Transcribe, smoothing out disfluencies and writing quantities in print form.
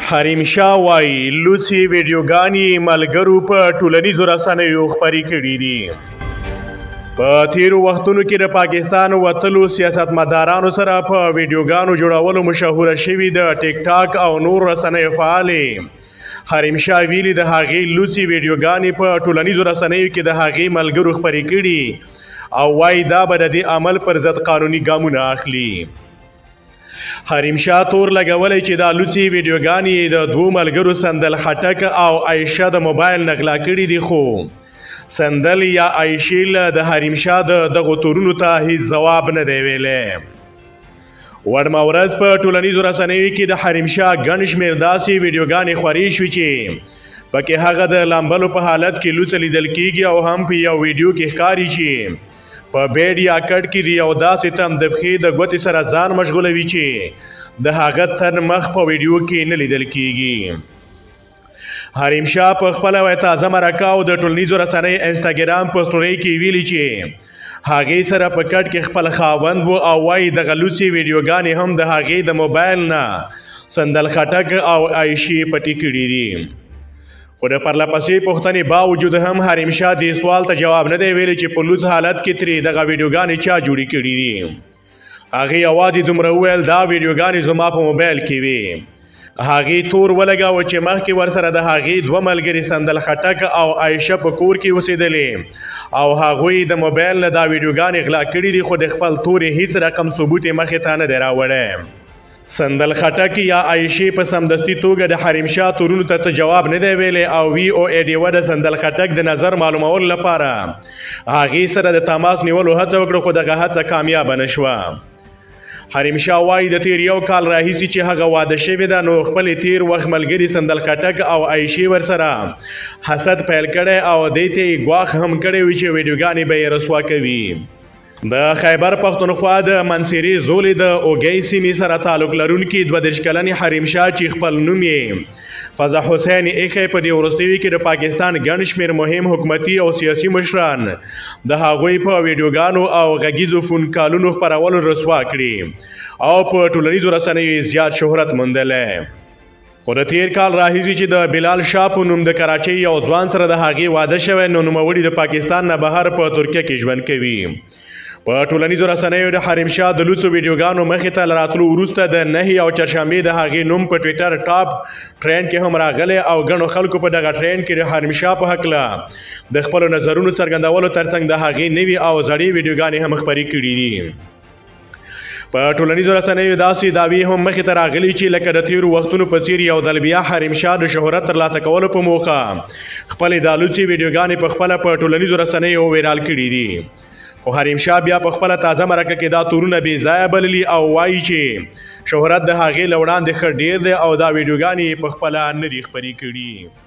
حریم شاه وایي لوڅې ویډیوګانې ملګرو په ټولنیزو رسنیو خپرې کړي دي. په تیرو وختونو کې د پاکستان وتلو سیاستمدارانو سره په ویډیوګانو جوړولو مشهوره شوي د ټیک ټاک او نور رسنیو فعالې حریم شاه ویلي د هغې لوڅې ویډیوګانې په ټولنیزو رسنیو کې د هغې ملګرو خپرې کړي او وایي دا به د دې عمل پر ضد قانوني ګامونه اخلي. حریم شاه تور لګولی چې دا لوڅې ویډیوګانې د دوو ملګرو سندل خټک او عایشه د موبایل نغلا کړي دي، خو سندل یا عایشې د حریم شاه د دغو تورونو ته هیڅ ځواب نه دی ویلی. وړمه ورځ په ټولنیزو رسنیو کې د حریم شاه ګڼ شمېر داسې ویډیوګانې خورې شوې چې پکې هغه د لامبلو په حالت کې لوڅه لیدل کیږي او هم په یو ویډیو کې ښکاري چې په بیډ یا کټ کې د یو داسې تم د پښې د ګوتې سره ځان مشغولوي چې د هغه تر مخ په ویډیو کې نه لیدل کیږي. حریم شاه په خپله تازه مرکه او د ټولنیزو رسنۍ انسټاګرام په سټورۍ کې ویلي چې هغې سره په کټ کې خپل خاوند و او وایي دغه لوڅې ویډیوګانې هم د هغې د موبایل نه سندل خټک او عایشې پټې کړي دي. خو د پرلپسې پوښتنې باوجود هم حریم شاه دې سوال ته جواب نه دی ویلی چې په لوڅ حالت کې ترې دغه ویډیوګانې چا جوړې کړي دي. هغې یوازې دومره وویل دا ویډیوګانې زما په موبایل کې وي. هغې تور ولګاوه چې مخکې ورسره د هغې دوه ملګري سندل خټک او عایشه په کور کې اوسېدلې او هغوی د موبایل نه دا ویډیوګانې غلا کړي دي، خو د خپل تور هیڅ رقم ثبوت یې مخې ته نه دی راوړی. سندل خټک یا عایشې په سمدستي توګه د حریم شاه تورونو ته څه جواب نه دی ویلی او وی او ای ډیوه د سندل خټک د نظر معلومولو لپاره هغې سره د تماس نیولو هڅه وکړه، خو دغه هڅه کامیابه نه شوه. حریم شاه وایي د تیر یو کال راهیسې چې هغه واده شوې ده نو خپلې تیر وخت ملګري سندل خټک او عایشې ورسره حسد پیل کړی او دې ته یې ګواښ هم کړی وي چې ویډیوګانې به یې رسوا کوي. د خیبر پښتونخوا د منصیري زولې د اوګۍ سیمې سره تعلق لرونکي 32 کلنې حریم شاه چې خپل نوم یې فضا حسین ایښی په دې وروستیو کې د پاکستان ګڼ شمېر مهم حکومتي او سیاسي مشران د هغوی په ویډیوګانو او غږیزو فون کالونو خپرولو رسوا کړي او په ټولنیزو رسنیو زیات شهرت موندلی. خو د تیر کال راهیسې چې د بلال شاه په نوم د کراچۍ یو ځوان سره د هغې واده شوی نو نوموړي د پاکستان نه بهر په ترکیه کې ژوند کوي. په ټولنیزو رسنیو د حریم شاه د لوڅو ویډیوګانو مخې ته له راتلو وروسته د نهي او چهارشنبې د هغې نوم په ټویټر ټاپ ټرینډ کې هم راغلی او ګڼو خلکو په دغه ټرینډ کې د حریم شاه په هکله د خپلو نظرونو څرګندولو ترڅنګ د هغې نوي او زړې ویډیوګانې هم خپرې کړي دي. په ټولنیزو رسنیو داسې دعوې هم مخې ته راغلي چې لکه د تیرو وختونو په څیر یو ځل بیا حریم شاه د شهرت ترلاسه کولو په موخه خپلې دا لوڅې ویډیوګانې په خپله په ټولنیزو رسنیو ویرال کړي دي. خو حریم شاه بیا په خپله تازه مرکه کې دا تورونه بې ځایه بللي او وایي چې شهرت د هغې له وړاندې ښه ډیر دی او دا ویډیوګانې په خپله نه دي خپرې کړي.